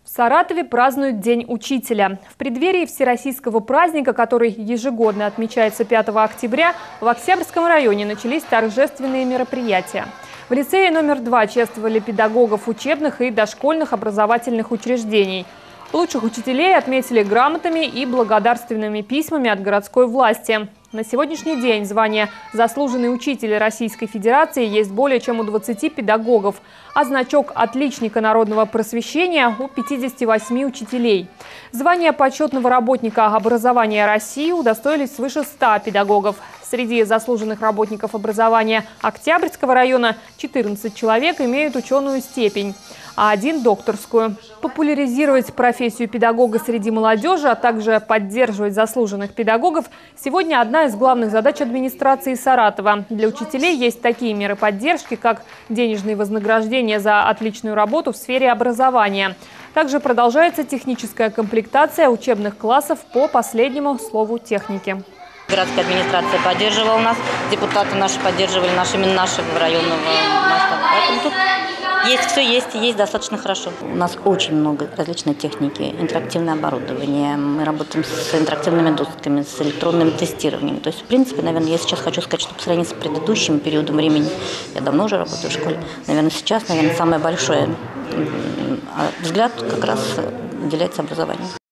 В Саратове празднуют День учителя. В преддверии всероссийского праздника, который ежегодно отмечается 5 октября, в Октябрьском районе начались торжественные мероприятия. В лицее номер 2 чествовали педагогов учебных и дошкольных образовательных учреждений. Лучших учителей отметили грамотами и благодарственными письмами от городской власти. На сегодняшний день звание «Заслуженный учитель Российской Федерации» есть более чем у 20 педагогов, а значок «Отличника народного просвещения» у 58 учителей. Звание почетного работника образования России удостоились свыше 100 педагогов. Среди заслуженных работников образования Октябрьского района 14 человек имеют ученую степень, а 1 – докторскую. Популяризировать профессию педагога среди молодежи, а также поддерживать заслуженных педагогов – сегодня одна из главных задач администрации Саратова. Для учителей есть такие меры поддержки, как денежные вознаграждения за отличную работу в сфере образования. Также продолжается техническая комплектация учебных классов по последнему слову техники. Городская администрация поддерживала нас, депутаты наши поддерживали именно нашего районного масштаба. Поэтому тут есть достаточно хорошо. У нас очень много различной техники, интерактивное оборудование. Мы работаем с интерактивными досками, с электронным тестированием. То есть, в принципе, наверное, я сейчас хочу сказать, что по сравнению с предыдущим периодом времени, я давно уже работаю в школе, наверное, сейчас, самый большой взгляд как раз уделяется образованию.